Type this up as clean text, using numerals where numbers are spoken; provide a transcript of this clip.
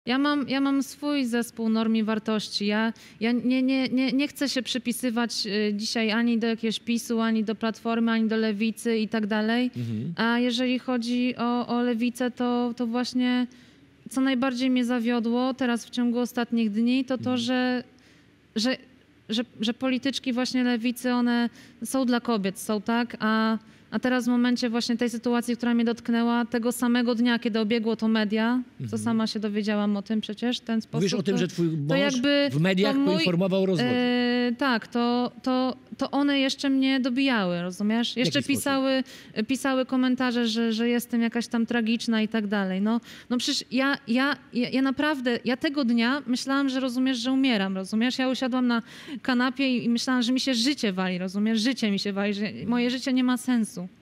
Ja mam swój zespół norm i wartości. Ja nie chcę się przypisywać dzisiaj ani do jakiegoś PiS-u, ani do Platformy, ani do Lewicy i tak dalej. A jeżeli chodzi o Lewicę, to właśnie co najbardziej mnie zawiodło teraz w ciągu ostatnich dni, to to, że polityczki właśnie Lewicy, one są dla kobiet, są tak, a teraz w momencie właśnie tej sytuacji, która mnie dotknęła, tego samego dnia, kiedy obiegło to media, co sama się dowiedziałam o tym przecież w ten sposób. Mówisz o tym, że twój mąż jakby w mediach poinformował o rozwodzie. Tak, to one jeszcze mnie dobijały, rozumiesz? Jeszcze pisały komentarze, że jestem jakaś tam tragiczna i tak dalej. No przecież ja naprawdę, ja tego dnia myślałam, że rozumiesz, że umieram, rozumiesz? Ja usiadłam na kanapie i myślałam, że mi się życie wali, rozumiesz? Życie mi się wali, że moje życie nie ma sensu.